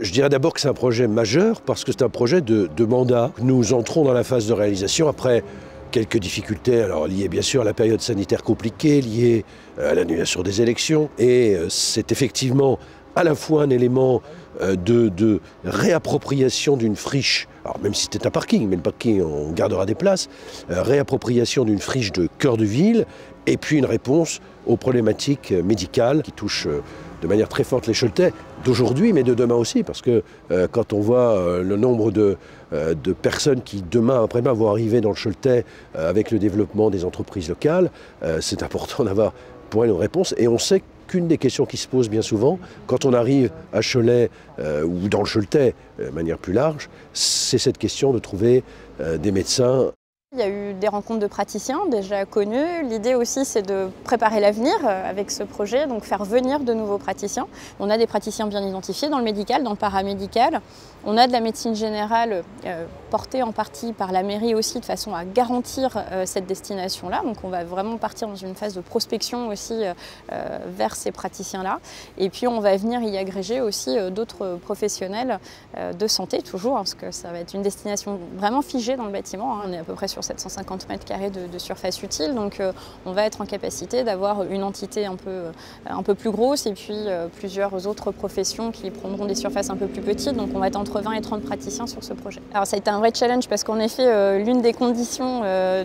Je dirais d'abord que c'est un projet majeur parce que c'est un projet de mandat. Nous entrons dans la phase de réalisation après quelques difficultés, alors liées bien sûr à la période sanitaire compliquée, liées à l'annulation des élections. Et c'est effectivement à la fois un élément de réappropriation d'une friche, alors même si c'était un parking, mais le parking on gardera des places, réappropriation d'une friche de cœur de ville, et puis une réponse aux problématiques médicales qui touchent de manière très forte les Choletais d'aujourd'hui, mais de demain aussi, parce que quand on voit le nombre de personnes qui demain, après-demain, vont arriver dans le Choletais avec le développement des entreprises locales, c'est important d'avoir pour elles une réponse. Et on sait qu'une des questions qui se posent bien souvent, quand on arrive à Cholet ou dans le Choletais, de manière plus large, c'est cette question de trouver des médecins. Il y a eu des rencontres de praticiens déjà connus. L'idée aussi, c'est de préparer l'avenir avec ce projet, donc faire venir de nouveaux praticiens. On a des praticiens bien identifiés dans le médical, dans le paramédical. On a de la médecine générale portée en partie par la mairie aussi, de façon à garantir cette destination-là. Donc on va vraiment partir dans une phase de prospection aussi vers ces praticiens-là. Et puis on va venir y agréger aussi d'autres professionnels de santé, toujours, parce que ça va être une destination vraiment figée dans le bâtiment. On est à peu près sur 750 mètres carrés de surface utile, donc on va être en capacité d'avoir une entité un peu plus grosse et puis plusieurs autres professions qui prendront des surfaces un peu plus petites, donc on va être entre 20 et 30 praticiens sur ce projet. Alors ça a été un vrai challenge parce qu'en effet l'une des conditions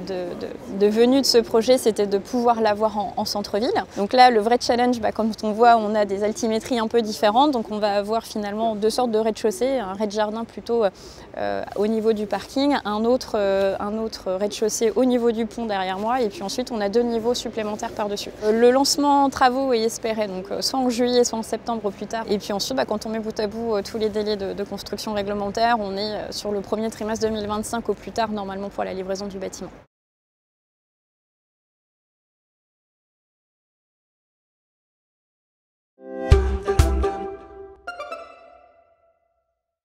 de venue de ce projet, c'était de pouvoir l'avoir en centre-ville. Donc là le vrai challenge, comme on voit, on a des altimétries un peu différentes, donc on va avoir finalement deux sortes de rez-de-chaussée, un rez-de-jardin plutôt au niveau du parking, un autre rez-de-chaussée au niveau du pont derrière moi, et puis ensuite on a deux niveaux supplémentaires par-dessus. Le lancement en travaux est espéré donc soit en juillet soit en septembre au plus tard, et puis ensuite quand on met bout à bout tous les délais de construction réglementaire, on est sur le premier trimestre 2025 au plus tard normalement pour la livraison du bâtiment.